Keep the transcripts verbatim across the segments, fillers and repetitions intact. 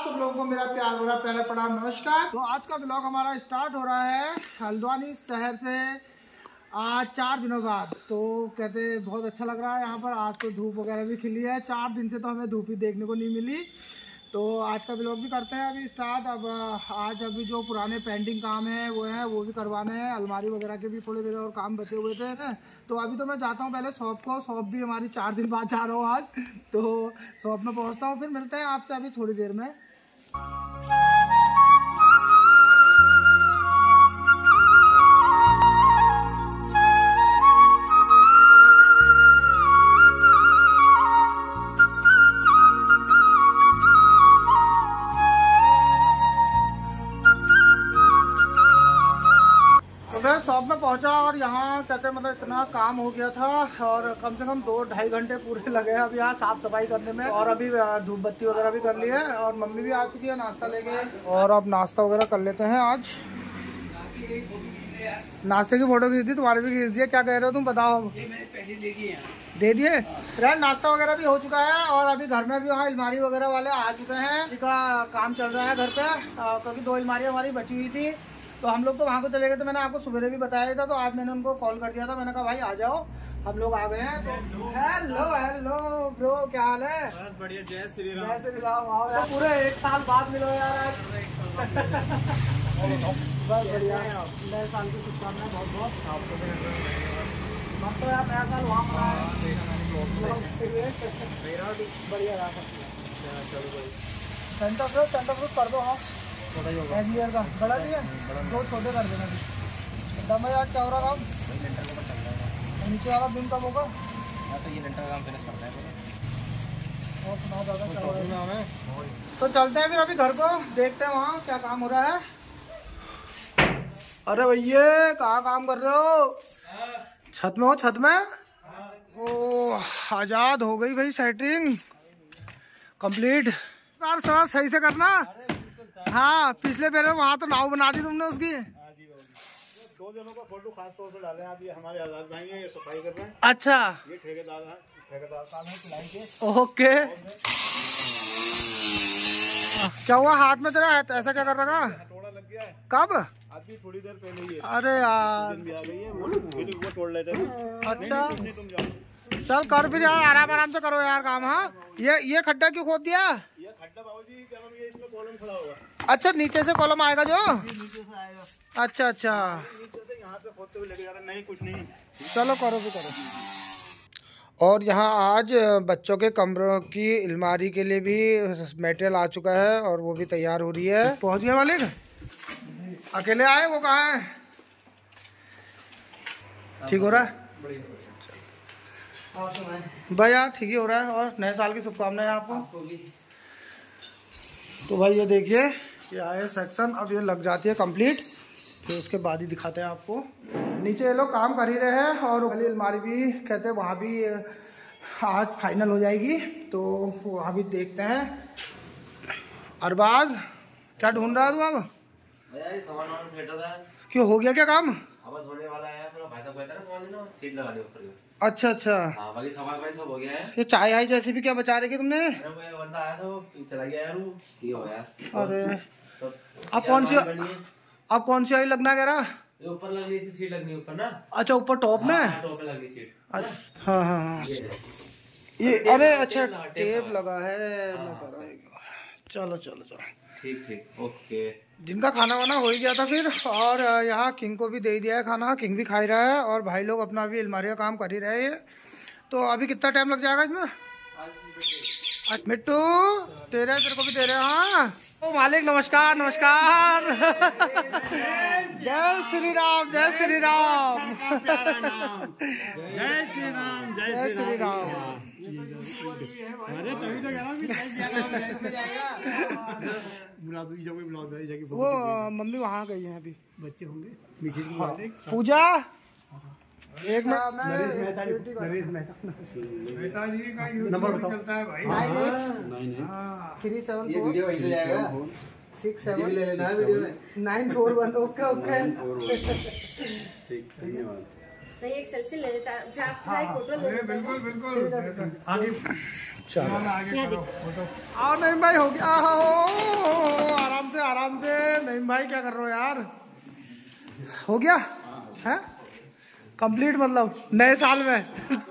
सब लोगों को मेरा प्यार भरा पहले प्रणाम नमस्कार। तो आज का ब्लॉग हमारा स्टार्ट हो रहा है हल्द्वानी शहर से आज चार दिनों बाद। तो कहते बहुत अच्छा लग रहा है यहाँ पर। आज तो धूप वगैरह भी खिली है, चार दिन से तो हमें धूप ही देखने को नहीं मिली। तो आज का ब्लॉग भी करते हैं अभी स्टार्ट। अब आज अभी जो पुराने पेंटिंग काम है वो है वो भी करवाने हैं। अलमारी वगैरह के भी थोड़े और काम बचे हुए थे। तो अभी तो मैं जाता हूँ पहले शॉप को। शॉप भी हमारी चार दिन बाद जा रहा हूँ आज। तो शॉप में पहुँचता हूँ, फिर मिलते हैं आपसे अभी थोड़ी देर में। शॉप में पहुंचा और यहाँ कहते मतलब इतना काम हो गया था और कम से कम दो ढाई घंटे पूरे लगे हैं अभी यहाँ साफ सफाई करने में। और अभी धूप बत्ती वगैरह भी कर ली है और मम्मी भी आ चुकी है नाश्ता लेके। और अब नाश्ता वगैरह कर लेते हैं। आज नाश्ते की फोटो खींच दी, तुम्हारी भी खींच दी है। क्या कह रहे हो तुम बताओ? दे दिए यार। नाश्ता वगैरह भी हो चुका है और अभी घर में भी वहाँ अलमारी वगैरह वाले आ चुके हैं। इसी का काम चल रहा है घर पे, क्योंकि दो अलमारी हमारी बची हुई थी। तो हम लोग तो वहाँ को चले गए थे, मैंने आपको सुबह भी बताया था। तो आज मैंने उनको कॉल कर दिया था, मैंने कहा भाई आ जाओ, हम लोग आ गए हैं। तो हेलो हेलो ब्रो, क्या हाल है? बस बढ़िया। जय श्री राम। जय श्री राम। आओ यार, पूरे एक साल बाद मिलो यार आज। बस बढ़िया, नए साल की शुभकामनाएं बहुत बहुत। मत तो यार नया साल वहाँ मनाया बढ़िया रहा। सेंटर फ्रूट सेंटर फ्रूट कर दो। हाँ ईयर का बड़ा दिया, दो छोटे कर देना। दम है आज क्या हो रहा काम? नीचे वाला दिन कब होगा? तो ये लेंटर काम फिनिश करना है। और सुनाओ दादा क्या हो रहा है? तो चलते हैं फिर अभी घर को, देखते हैं वहाँ क्या काम हो रहा है। अरे भैया कहाँ काम कर रहे हो? छत में हो? छत में ओ आजाद हो गई भाई। Setting complete. कार सारा सही से करना। हाँ पिछले बार वहाँ तो नाव बना दी तुमने उसकी। दो जनों का फोटो खास तौर से डाले। आप ये हमारे आजाद भाई हैं, ये सफाई कर रहे हैं। अच्छा ये ठेकेदार हैं, ठेकेदार साहब हैं सिलाई के। ओके। क्या हुआ हाथ में तेरा? ऐसा क्या कर रहा था? थोड़ा लग गया है। कब? अभी थोड़ी देर पहले ही। अरे यार भी आ गई है, वो तोड़ लेते हैं। अच्छा नहीं, तुम जाओ। चल कर फिर यार, आराम आराम से करो यार काम। हाँ ये ये खड्डा क्यों खोद दिया? ये खड्डा बाबूजी क्या नाम, ये इसमें कॉलम खड़ा होगा। अच्छा नीचे से कॉलम आएगा जो? नीचे से आएगा। अच्छा अच्छा, नीचे से यहाँ से खोदते हुए लेके जा रहे। नहीं कुछ नहीं। चलो करो भी करो। और यहाँ आज बच्चों के कमरों की अलमारी के लिए भी मटेरियल आ चुका है और वो भी तैयार हो रही है। पहुँच गए मालिक? अकेले आए? वो कहाँ है? ठीक हो रहा है भाई यार? ठीक ही हो रहा है। और नए साल की शुभकामनाएं आपको। तो भाई ये देखिए ये आए सेक्शन, अब ये लग जाती है कंप्लीट, फिर उसके बाद ही दिखाते हैं आपको। नीचे ये लोग काम कर ही रहे हैं और वाली अलमारी भी कहते हैं वहाँ भी आज फाइनल हो जाएगी। तो वहाँ भी देखते हैं। अरबाज क्या ढूंढ रहा है तू? अब सामान सेट हो रहा है। क्यों हो गया क्या काम? अब होने वाला है, फिर भाई साहब कहता है ना कॉल ना सीट लगा दे ऊपर। अच्छा अच्छा। हाँ बाकी सामान भाई सब हो गया है। ये चाय आई जैसी भी क्या बचा रही तुमने? अरे वो बंदा आया था वो चला गया यार। वो ये हो यार। अरे तो अब कौन सी अब कौन सी आई लगना कह रहा? ये ऊपर लगनी थी सीट, लगनी ऊपर ना। अच्छा ऊपर टॉप में? हाँ, टॉप में लगनी सीट। हाँ हाँ हाँ ये अरे अच्छा टेप लगा है। चलो चलो चलो ठीक ठीक ओके। जिनका खाना वाना हो ही गया था फिर। और यहाँ किंग को भी दे दिया है खाना, किंग भी खा ही रहा है और भाई लोग अपना भी अलमारी का काम कर ही रहे हैं। तो अभी कितना टाइम लग जाएगा इसमें? मिट्टू तेरे तेरे को भी दे रहे हैं। हाँ ओ मालिक नमस्कार नमस्कार। जय श्री राम जय श्री राम जय श्री राम जय श्री राम। अरे तभी तो कह रहा हूँ। वो मम्मी वहाँ गई है अभी। बच्चे होंगे। हाँ। पूजा एक मिनट नंबर चलता है भाई। थ्री सेवन ये वीडियो वहीं पे जाएगा। सिक्स ये भी सेवन ले लेना है वीडियो में। Nine four one. Okay okay ठीक धन्यवाद। नहीं एक सेल्फी ले लेता है, फोटो ले लेता है। बिल्कुल बिल्कुल आगे चलो यहाँ देखो। आओ नहीं भाई हो गया। आओ भाई क्या कर रहे हो यार? हो गया है कंप्लीट, मतलब नए साल में?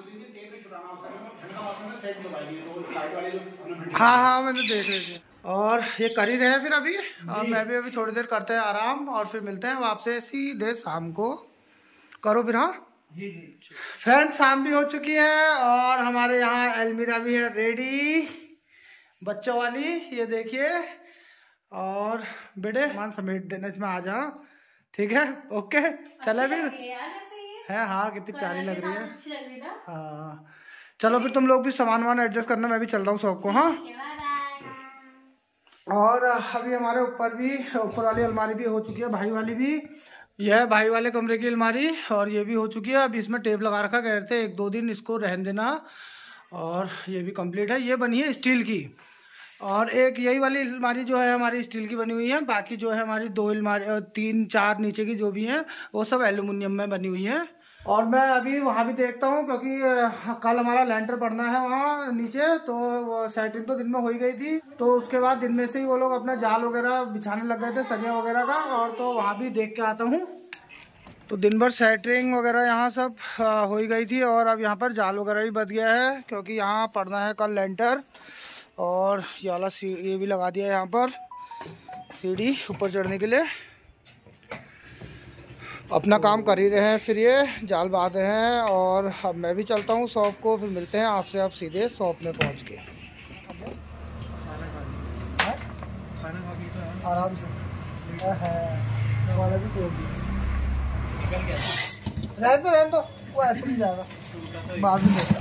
हाँ हाँ मैंने देख रही थी। और ये कर ही रहे हैं फिर अभी, और मैं भी अभी थोड़ी देर करते हैं आराम, और फिर मिलते हैं वापस सीधे शाम को। करो फिर। हाँ जी जी फ्रेंड्स, शाम भी हो चुकी है और हमारे यहाँ अलमीरा भी है रेडी बच्चों वाली, ये देखिए। और बेटे मान समेट देना इसमें, आ जा। ठीक है ओके चले फिर है। हाँ कितनी प्यारी लग रही है। हाँ चलो फिर तुम लोग भी सामान वामान एडजस्ट करना, मैं भी चल रहा हूँ शॉप को। हाँ और अभी हमारे ऊपर भी, ऊपर वाली अलमारी भी हो चुकी है, भाई वाली भी। यह है भाई वाले कमरे की अलमारी, और ये भी हो चुकी है। अभी इसमें टेप लगा रखा, कह रहे थे एक दो दिन इसको रहने देना। और ये भी कंप्लीट है। ये बनी है स्टील की, और एक यही वाली अलमारी जो है हमारी स्टील की बनी हुई है। बाकी जो है हमारी दो अलमारी, तीन चार नीचे की जो भी हैं वो सब एल्यूमिनियम में बनी हुई हैं। और मैं अभी वहाँ भी देखता हूँ, क्योंकि कल हमारा लेंटर पड़ना है वहाँ नीचे, तो वो सेटिंग तो दिन में हो ही गई थी, तो उसके बाद दिन में से ही वो लोग अपना जाल वगैरह बिछाने लग गए थे, सरिया वगैरह का। और तो वहाँ भी देख के आता हूँ। तो दिन भर सेटरिंग वगैरह यहाँ सब हो ही गई थी, और अब यहाँ पर जाल वगैरह भी बच गया है, क्योंकि यहाँ पड़ना है कल लेंटर। और ये वाला ये भी लगा दिया है यहाँ पर सीढ़ी ऊपर चढ़ने के लिए। अपना काम कर ही रहे हैं, फिर ये जाल बांध रहे हैं। और अब मैं भी चलता हूँ शॉप को, फिर मिलते हैं आपसे आप सीधे शॉप में पहुँच के। आराम से रहने दो रहने दो, वो ऐसे नहीं जाएगा, बाद में देखा।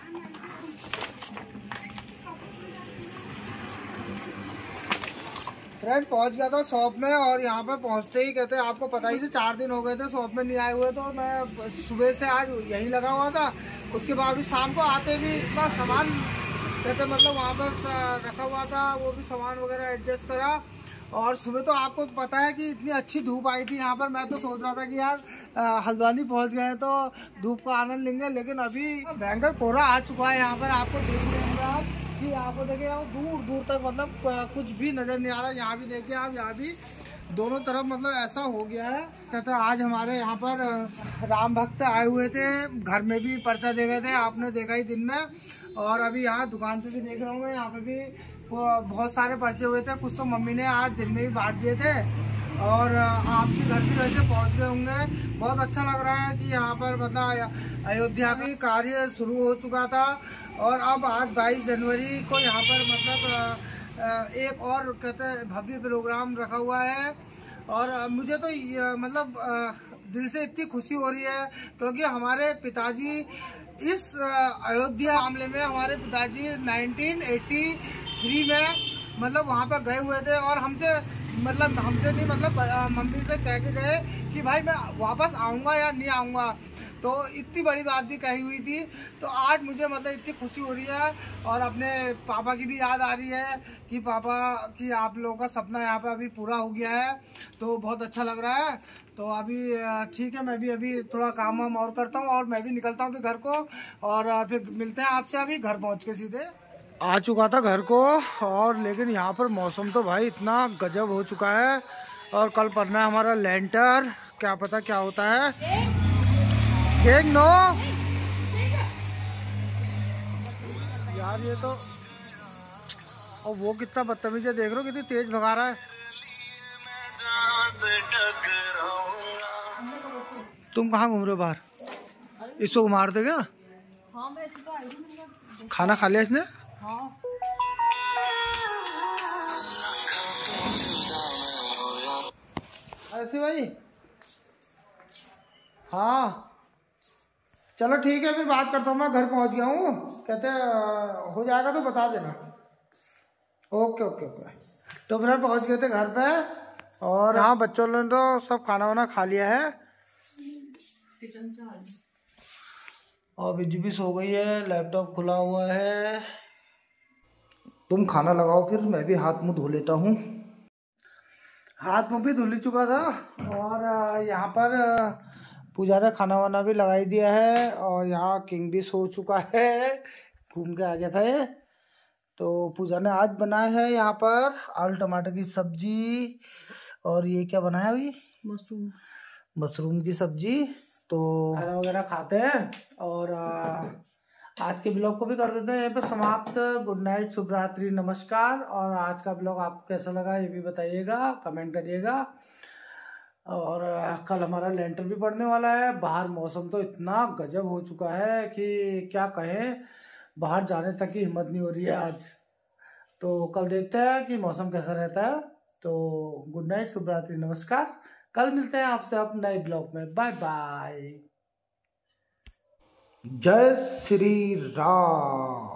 फ्रेंड पहुंच गया था शॉप में, और यहाँ पर पहुंचते ही कहते आपको पता ही, से चार दिन हो गए थे शॉप में नहीं आए हुए, तो मैं सुबह से आज यहीं लगा हुआ था। उसके बाद भी शाम को आते भी इतना सामान कहते मतलब वहाँ पर रखा हुआ था, वो भी सामान वगैरह एडजस्ट करा। और सुबह तो आपको पता है कि इतनी अच्छी धूप आई थी यहाँ पर, मैं तो सोच रहा था कि यार हल्द्वानी पहुँच गए तो धूप का आनंद लेंगे, लेकिन अभी भयंकर कोहरा आ चुका है यहाँ पर। आपको देख लेंगे आप कि आपको देखिए दूर दूर तक मतलब कुछ भी नज़र नहीं आ रहा। यहाँ भी देखिए आप, यहाँ भी दोनों तरफ मतलब ऐसा हो गया है। कहते आज हमारे यहाँ पर राम भक्त आए हुए थे, घर में भी पर्चा दे गए थे, आपने देखा ही दिन में। और अभी यहाँ दुकान पे भी देख रहा हूँ मैं, यहाँ पे भी बहुत सारे पर्चे हुए थे। कुछ तो मम्मी ने आज दिन में भी बांट दिए थे, और आपके घर भी वैसे पहुँच गए होंगे। बहुत अच्छा लग रहा है कि यहाँ पर मतलब अयोध्या भी कार्य शुरू हो चुका था, और अब आज बाईस जनवरी को यहाँ पर मतलब एक और कहते हैं भव्य प्रोग्राम रखा हुआ है। और मुझे तो मतलब दिल से इतनी खुशी हो रही है, क्योंकि हमारे पिताजी इस अयोध्या मामले में, हमारे पिताजी नाइनटीन एटी थ्री में मतलब वहाँ पर गए हुए थे, और हमसे मतलब हमसे नहीं मतलब मम्मी से कह के गए कि भाई मैं वापस आऊँगा या नहीं आऊँगा। तो इतनी बड़ी बात भी कही हुई थी। तो आज मुझे मतलब इतनी खुशी हो रही है, और अपने पापा की भी याद आ रही है कि पापा की आप लोगों का सपना यहाँ पे अभी पूरा हो गया है, तो बहुत अच्छा लग रहा है। तो अभी ठीक है, मैं भी अभी थोड़ा काम वाम और करता हूँ, और मैं भी निकलता हूँ अभी घर को, और फिर मिलते हैं आपसे अभी घर पहुँच के। सीधे आ चुका था घर को, और लेकिन यहाँ पर मौसम तो भाई इतना गजब हो चुका है, और कल पड़ना है हमारा लेंटर। क्या पता क्या होता है। एक नो यार, ये तो और वो कितना बदतमीज है, देख रहे हो कितनी तेज भगा रहा है। तुम कहाँ घूम रहे हो बाहर? इसको मार दे क्या? हाँ, मैं खाना खा लिया इसने? हाँ। ऐसे भाई, हाँ चलो ठीक है, फिर बात करता हूँ। मैं घर पहुँच गया हूँ, कहते हो जाएगा तो बता देना। Okay okay okay. तो फिर पहुँच गए थे घर पे, और हाँ बच्चों ने तो सब खाना वाना खा लिया है, और बिजू भी सो गई है, लैपटॉप खुला हुआ है। तुम खाना लगाओ, फिर मैं भी हाथ मुँह धो लेता हूँ। हाथ मुँह भी धुल चुका था, और यहाँ पर पूजा ने खाना वाना भी लगाई दिया है, और यहाँ किंग भी सो चुका है, घूम के आ गया था ये। तो पूजा ने आज बनाया है यहाँ पर आलू टमाटर की सब्जी, और ये क्या बनाया अभी? मशरूम मशरूम की सब्जी। तो खाना वगैरह खाते हैं और आ, आज के ब्लॉग को भी कर देते हैं यहाँ पे समाप्त। गुड नाइट, शुभ रात्रि, नमस्कार। और आज का ब्लॉग आपको कैसा लगा ये भी बताइएगा, कमेंट करिएगा। और कल हमारा लेंटर भी पड़ने वाला है। बाहर मौसम तो इतना गजब हो चुका है कि क्या कहें, बाहर जाने तक की हिम्मत नहीं हो रही है आज। तो कल देखते हैं कि मौसम कैसा रहता है। तो गुड नाइट, शुभ रात्रि, नमस्कार। कल मिलते हैं आपसे अपने नए ब्लॉग में। Bye bye. जय श्री राम।